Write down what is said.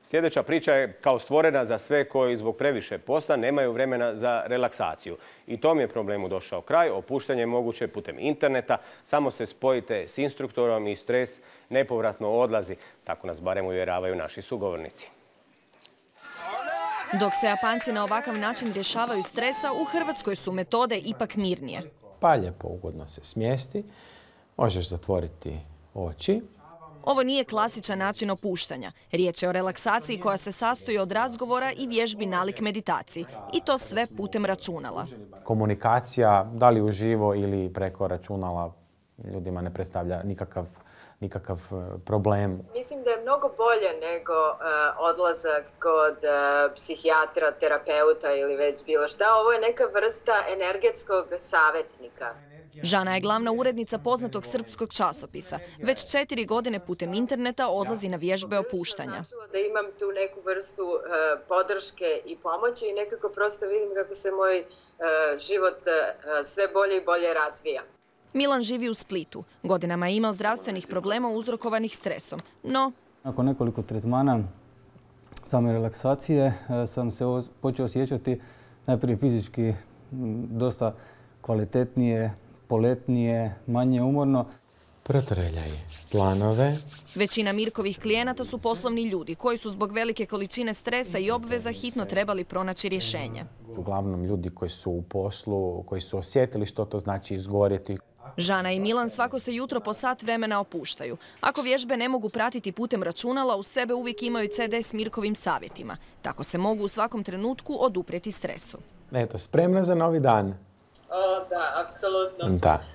Sljedeća priča je kao stvorena za sve koji zbog previše posla nemaju vremena za relaksaciju. I tom je problemu došao kraj. Opuštanje je moguće putem interneta. Samo se spojite s instruktorom i stres nepovratno odlazi. Tako nas barem uvjeravaju naši sugovornici. Dok se Japanci na ovakav način rješavaju stresa, u Hrvatskoj su metode ipak mirnije. Pa lijepo, ugodno se smjesti, možeš zatvoriti oči. Ovo nije klasičan način opuštanja. Riječ je o relaksaciji koja se sastoji od razgovora i vježbi nalik meditaciji. I to sve putem računala. Komunikacija, da li uživo ili preko računala, ljudima ne predstavlja nikakav problem. Mislim da je mnogo bolje nego odlazak kod psihijatra, terapeuta ili već bilo šta. Ovo je neka vrsta energetskog savjetnika. Žana je glavna urednica poznatog srpskog časopisa. Već 4 godine putem interneta odlazi na vježbe opuštanja. Da imam tu neku vrstu podrške i pomoći i nekako prosto vidim kako se moj život sve bolje i bolje razvija. Milan živi u Splitu. Godinama je imao zdravstvenih problema uzrokovanih stresom. No, nakon nekoliko tretmana same relaksacije sam se počeo osjećati najprije fizički dosta kvalitetnije, poletnije, manje umorno. Protrljaj planove. Većina Mirkovih klijenata su poslovni ljudi koji su zbog velike količine stresa i obveza hitno trebali pronaći rješenje. Uglavnom ljudi koji su u poslu, koji su osjetili što to znači izgorjeti. Žana i Milan svako se jutro po sat vremena opuštaju. Ako vježbe ne mogu pratiti putem računala, u sebe uvijek imaju CD s Mirkovim savjetima. Tako se mogu u svakom trenutku oduprijeti stresu. Eto, spremna za novi dan? O, da, apsolutno. Da.